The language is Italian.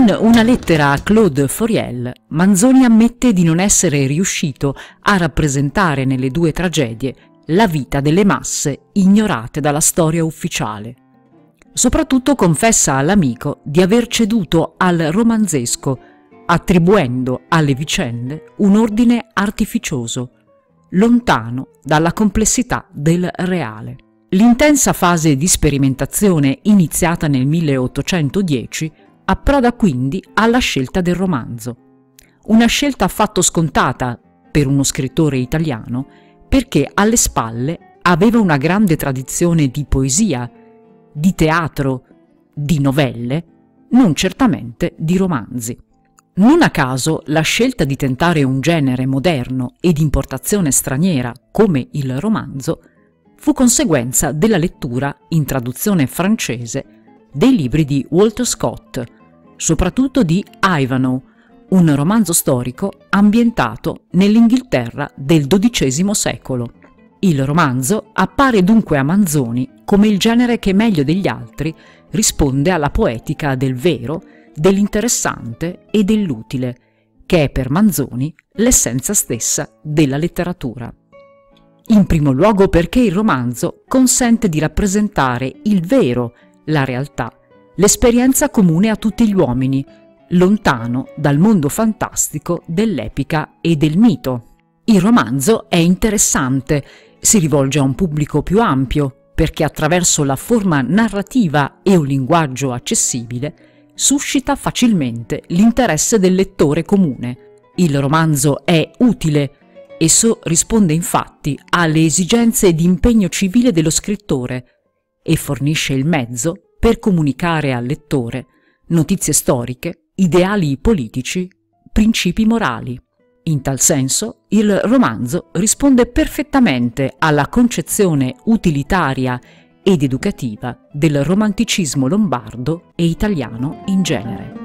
In una lettera a Claude Fauriel, Manzoni ammette di non essere riuscito a rappresentare nelle due tragedie la vita delle masse ignorate dalla storia ufficiale. Soprattutto confessa all'amico di aver ceduto al romanzesco, attribuendo alle vicende un ordine artificioso, lontano dalla complessità del reale. L'intensa fase di sperimentazione iniziata nel 1810 approda quindi alla scelta del romanzo. Una scelta affatto scontata per uno scrittore italiano, perché alle spalle aveva una grande tradizione di poesia, di teatro, di novelle, non certamente di romanzi. Non a caso la scelta di tentare un genere moderno e di importazione straniera come il romanzo fu conseguenza della lettura in traduzione francese dei libri di Walter Scott, soprattutto di Ivanhoe, un romanzo storico ambientato nell'Inghilterra del XII secolo. Il romanzo appare dunque a Manzoni come il genere che meglio degli altri risponde alla poetica del vero, dell'interessante e dell'utile, che è per Manzoni l'essenza stessa della letteratura. In primo luogo perché il romanzo consente di rappresentare il vero, la realtà, l'esperienza comune a tutti gli uomini, lontano dal mondo fantastico dell'epica e del mito. Il romanzo è interessante, si rivolge a un pubblico più ampio, perché attraverso la forma narrativa e un linguaggio accessibile suscita facilmente l'interesse del lettore comune. Il romanzo è utile. Esso risponde infatti alle esigenze di impegno civile dello scrittore e fornisce il mezzo per comunicare al lettore notizie storiche, ideali politici, principi morali. In tal senso, il romanzo risponde perfettamente alla concezione utilitaria ed educativa del romanticismo lombardo e italiano in genere.